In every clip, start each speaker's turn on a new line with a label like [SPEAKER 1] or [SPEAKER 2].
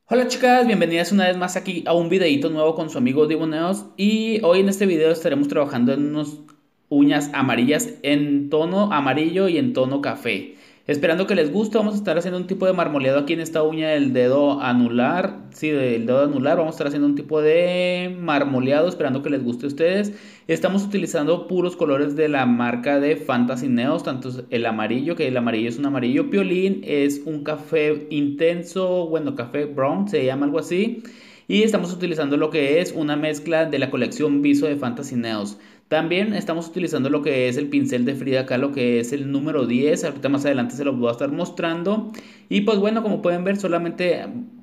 [SPEAKER 1] Hola chicas, bienvenidas una vez más aquí a un videito nuevo con su amigo Diboneos y hoy en este video estaremos trabajando en unas uñas amarillas en tono amarillo y en tono café. Esperando que les guste, vamos a estar haciendo un tipo de marmoleado aquí en esta uña del dedo anular. Sí, del dedo anular, vamos a estar haciendo un tipo de marmoleado, esperando que les guste a ustedes. Estamos utilizando puros colores de la marca de Fantasy Neos, tanto el amarillo, que el amarillo es un amarillo piolín, es un café intenso, bueno, café brown, se llama algo así. Y estamos utilizando lo que es una mezcla de la colección Viso de Fantasy Neos. También estamos utilizando lo que es el pincel de Frida Kahlo, que es el número 10. Ahorita más adelante se los voy a estar mostrando. Y pues bueno, como pueden ver, solamente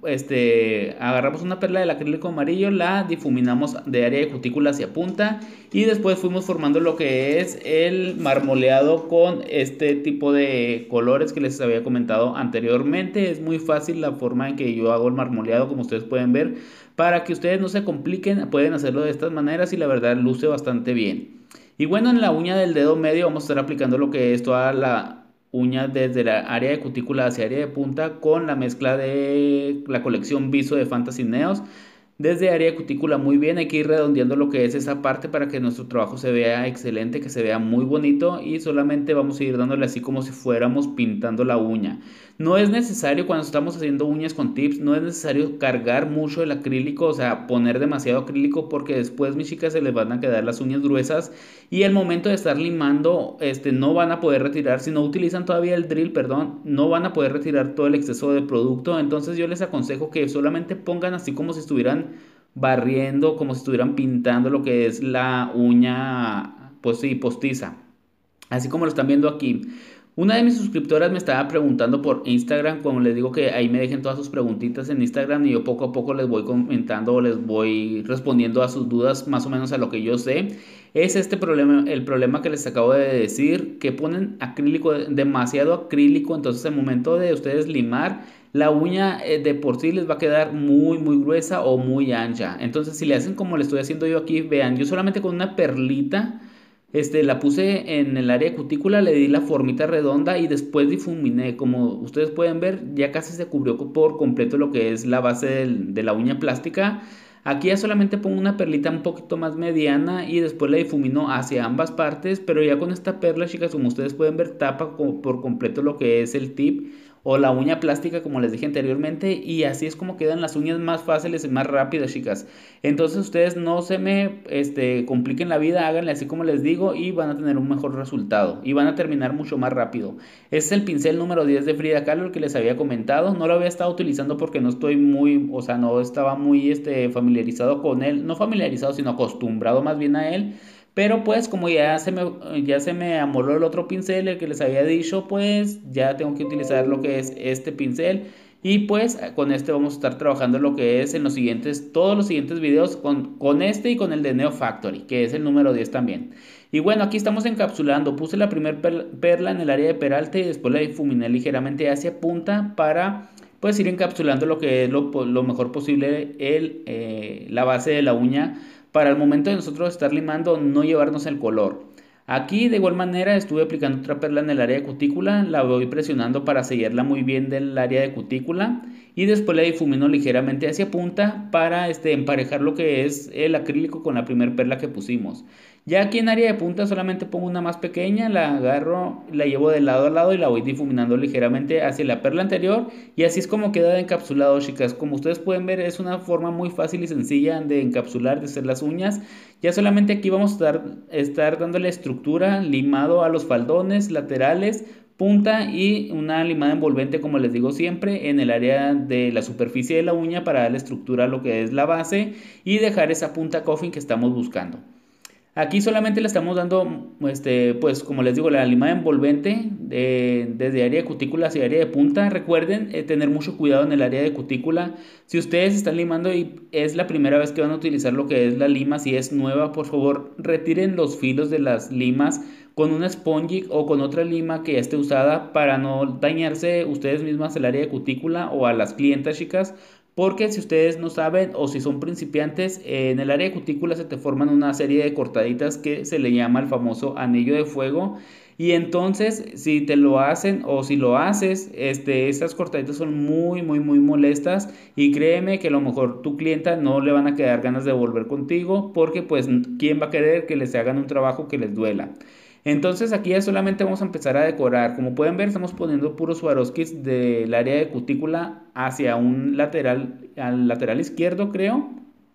[SPEAKER 1] agarramos una perla del acrílico amarillo, la difuminamos de área de cutícula hacia punta y después fuimos formando lo que es el marmoleado con este tipo de colores que les había comentado anteriormente. Es muy fácil la forma en que yo hago el marmoleado, como ustedes pueden ver. Para que ustedes no se compliquen, pueden hacerlo de estas maneras y la verdad luce bastante bien. Y bueno, en la uña del dedo medio vamos a estar aplicando lo que es toda la uña desde la área de cutícula hacia área de punta con la mezcla de la colección Viso de Fantasy Neos. Desde área de cutícula muy bien, hay que ir redondeando lo que es esa parte para que nuestro trabajo se vea excelente, que se vea muy bonito y solamente vamos a ir dándole así como si fuéramos pintando la uña. No es necesario cuando estamos haciendo uñas con tips, no es necesario cargar mucho el acrílico, o sea, poner demasiado acrílico porque después mis chicas se les van a quedar las uñas gruesas y al momento de estar limando, no van a poder retirar, si no utilizan todavía el drill, perdón, no van a poder retirar todo el exceso de producto. Entonces yo les aconsejo que solamente pongan así como si estuvieran barriendo, como si estuvieran pintando lo que es la uña, pues sí, postiza. Así como lo están viendo aquí. Una de mis suscriptoras me estaba preguntando por Instagram, como les digo que ahí me dejen todas sus preguntitas en Instagram y yo poco a poco les voy comentando o les voy respondiendo a sus dudas más o menos a lo que yo sé. Es este problema, el problema que les acabo de decir, que ponen acrílico, demasiado acrílico, entonces al momento de ustedes limar, la uña de por sí les va a quedar muy gruesa o muy ancha. Entonces si le hacen como le estoy haciendo yo aquí, vean, yo solamente con una perlita la puse en el área de cutícula, le di la formita redonda y después difuminé. Como ustedes pueden ver, ya casi se cubrió por completo lo que es la base de la uña plástica. Aquí ya solamente pongo una perlita un poquito más mediana y después la difumino hacia ambas partes, pero ya con esta perla, chicas, como ustedes pueden ver, tapa por completo lo que es el tip o la uña plástica, como les dije anteriormente, y así es como quedan las uñas más fáciles y más rápidas, chicas. Entonces ustedes no se me compliquen la vida, háganle así como les digo y van a tener un mejor resultado y van a terminar mucho más rápido. Este es el pincel número 10 de Frida Kahlo, el que les había comentado. No lo había estado utilizando porque no estoy muy, o sea, no estaba muy familiarizado con él, no familiarizado, sino acostumbrado más bien a él. Pero pues como ya se me amoló el otro pincel, el que les había dicho, pues ya tengo que utilizar lo que es este pincel. Y pues con este vamos a estar trabajando lo que es en los siguientes, todos los siguientes videos con este y con el de Neo Factory, que es el número 10 también. Y bueno, aquí estamos encapsulando. Puse la primer perla en el área de peralte y después la difuminé ligeramente hacia punta para pues ir encapsulando lo que es lo mejor posible la base de la uña para el momento de nosotros estar limando no llevarnos el color. Aquí de igual manera estuve aplicando otra perla en el área de cutícula, la voy presionando para sellarla muy bien del área de cutícula y después la difumino ligeramente hacia punta para emparejar lo que es el acrílico con la primer perla que pusimos. Ya aquí en área de punta solamente pongo una más pequeña, la agarro, la llevo de lado a lado y la voy difuminando ligeramente hacia la perla anterior y así es como queda encapsulado, chicas. Como ustedes pueden ver es una forma muy fácil y sencilla de encapsular, de hacer las uñas. Ya solamente aquí vamos a estar dándole estructura, limado a los faldones laterales, punta y una limada envolvente, como les digo siempre, en el área de la superficie de la uña para darle estructura a lo que es la base y dejar esa punta coffin que estamos buscando. Aquí solamente le estamos dando, pues como les digo, la limada envolvente desde área de cutícula hacia área de punta. Recuerden tener mucho cuidado en el área de cutícula. Si ustedes están limando y es la primera vez que van a utilizar lo que es la lima, si es nueva, por favor, retiren los filos de las limas con una spongy o con otra lima que ya esté usada para no dañarse ustedes mismas el área de cutícula o a las clientas, chicas. Porque si ustedes no saben o si son principiantes, en el área de cutícula se te forman una serie de cortaditas que se le llama el famoso anillo de fuego. Y entonces, si te lo hacen o si lo haces, estas cortaditas son muy, muy, muy molestas. Y créeme que a lo mejor tu clienta no le van a quedar ganas de volver contigo porque pues, ¿quién va a querer que les hagan un trabajo que les duela? Entonces aquí ya solamente vamos a empezar a decorar. Como pueden ver, estamos poniendo puros Swarovskis del área de cutícula hacia un lateral, al lateral izquierdo, creo.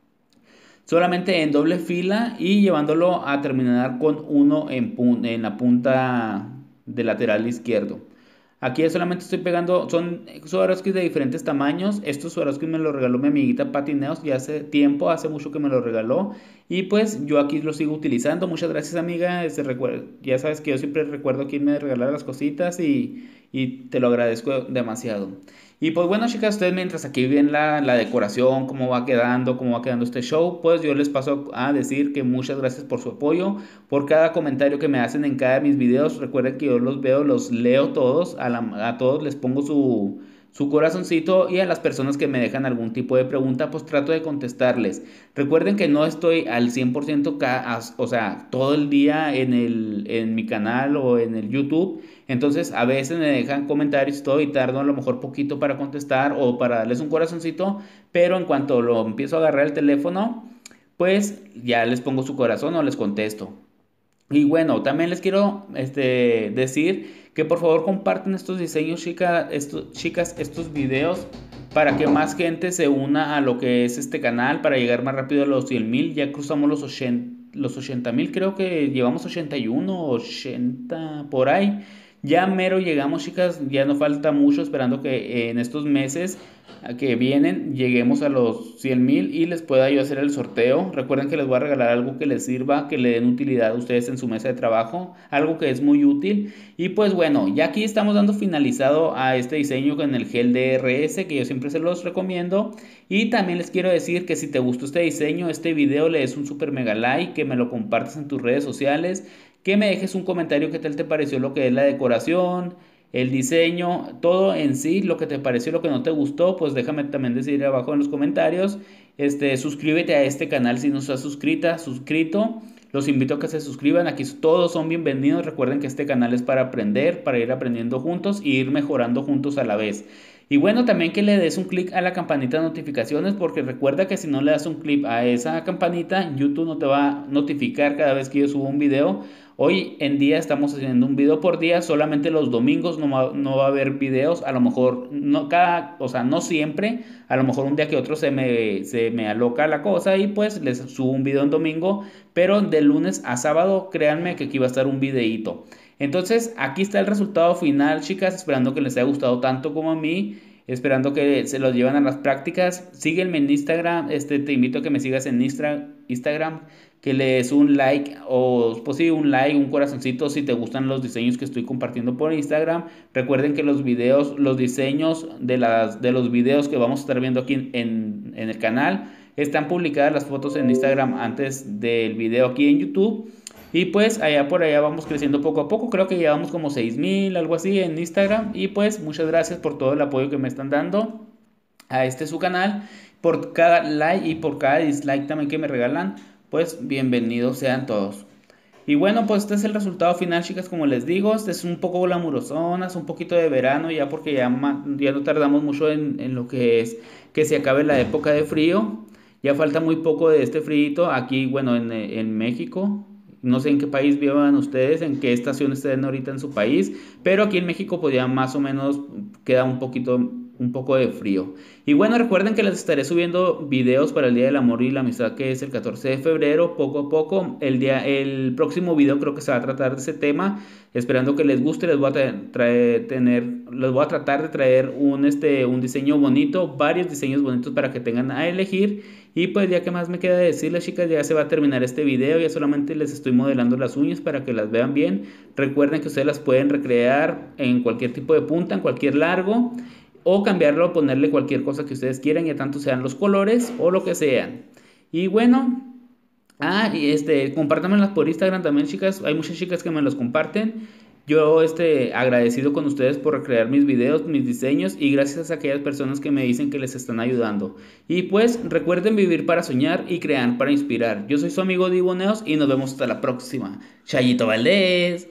[SPEAKER 1] Solamente en doble fila y llevándolo a terminar con uno en la punta del lateral izquierdo. Aquí solamente estoy pegando, son Swarovskis de diferentes tamaños. Estos Swarovskis me los regaló mi amiguita Patty Neos ya hace tiempo, hace mucho que me los regaló. Y pues yo aquí los sigo utilizando. Muchas gracias, amiga. Ya sabes que yo siempre recuerdo quién me regalar las cositas y te lo agradezco demasiado. Y pues bueno, chicas, ustedes mientras aquí ven la decoración, cómo va quedando este show, pues yo les paso a decir que muchas gracias por su apoyo, por cada comentario que me hacen en cada de mis videos. Recuerden que yo los veo, los leo todos, a todos les pongo su corazoncito y a las personas que me dejan algún tipo de pregunta, pues trato de contestarles. Recuerden que no estoy al 100%, o sea, todo el día en mi canal o en el YouTube. Entonces, a veces me dejan comentarios y todo y tardo a lo mejor poquito para contestar o para darles un corazoncito, pero en cuanto lo empiezo a agarrar el teléfono, pues ya les pongo su corazón o les contesto. Y bueno, también les quiero decir que por favor compartan estos diseños, chicas, estos videos para que más gente se una a lo que es este canal, para llegar más rápido a los 100,000. Ya cruzamos los 80,000, creo que llevamos 81, 80 por ahí. Ya mero llegamos, chicas, ya no falta mucho, esperando que en estos meses que vienen lleguemos a los 100,000 y les pueda yo hacer el sorteo. Recuerden que les voy a regalar algo que les sirva, que le den utilidad a ustedes en su mesa de trabajo, algo que es muy útil. Y pues bueno, ya aquí estamos dando finalizado a este diseño con el gel DRS, que yo siempre se los recomiendo. Y también les quiero decir que si te gustó este diseño, este video, le des un super mega like, que me lo compartas en tus redes sociales, que me dejes un comentario qué tal te pareció lo que es la decoración, el diseño, todo en sí, lo que te pareció, lo que no te gustó, pues déjame también decir abajo en los comentarios. Suscríbete a este canal si no estás suscrito. Los invito a que se suscriban, aquí todos son bienvenidos. Recuerden que este canal es para aprender, para ir aprendiendo juntos y ir mejorando juntos a la vez. Y bueno, también que le des un clic a la campanita de notificaciones, porque recuerda que si no le das un clic a esa campanita, YouTube no te va a notificar cada vez que yo subo un video. Hoy en día estamos haciendo un video por día, solamente los domingos no va a haber videos, a lo mejor no o sea, no siempre, a lo mejor un día que otro se me aloca la cosa y pues les subo un video en domingo, pero de lunes a sábado, créanme que aquí va a estar un videíto. Entonces, aquí está el resultado final, chicas, esperando que les haya gustado tanto como a mí, esperando que se los lleven a las prácticas. Sígueme en Instagram, te invito a que me sigas en Instagram, que le des un like o pues sí, un like, un corazoncito si te gustan los diseños que estoy compartiendo por Instagram. Recuerden que los videos, los diseños de los videos que vamos a estar viendo aquí en el canal, están publicadas las fotos en Instagram antes del video aquí en YouTube. Y pues allá por allá vamos creciendo poco a poco. Creo que llevamos como 6,000, algo así en Instagram. Y pues muchas gracias por todo el apoyo que me están dando a su canal. Por cada like y por cada dislike también que me regalan. Pues bienvenidos sean todos. Y bueno, pues este es el resultado final, chicas, como les digo. Este es un poco glamurosonas, un poquito de verano ya, porque ya no tardamos mucho en lo que es que se acabe la época de frío. Ya falta muy poco de este frío aquí, bueno, en México. No sé en qué país vivan ustedes, en qué estación estén ahorita en su país, pero aquí en México pues ya más o menos queda un poco de frío. Y bueno, recuerden que les estaré subiendo videos para el Día del Amor y la Amistad, que es el 14 de febrero, poco a poco. El próximo video creo que se va a tratar de ese tema, esperando que les guste. Les voy a tratar de traer un diseño bonito, varios diseños bonitos para que tengan a elegir. Y pues ya que más me queda decirles, chicas, ya se va a terminar este video. Ya solamente les estoy modelando las uñas para que las vean bien. Recuerden que ustedes las pueden recrear en cualquier tipo de punta, en cualquier largo, o cambiarlo o ponerle cualquier cosa que ustedes quieran, ya tanto sean los colores o lo que sean. Y bueno, compártanmelas por Instagram también, chicas. Hay muchas chicas que me los comparten. Yo agradecido con ustedes por recrear mis videos, mis diseños, y gracias a aquellas personas que me dicen que les están ayudando. Y pues recuerden vivir para soñar y crear para inspirar. Yo soy su amigo Diboneos y nos vemos hasta la próxima. Chayito Valdés.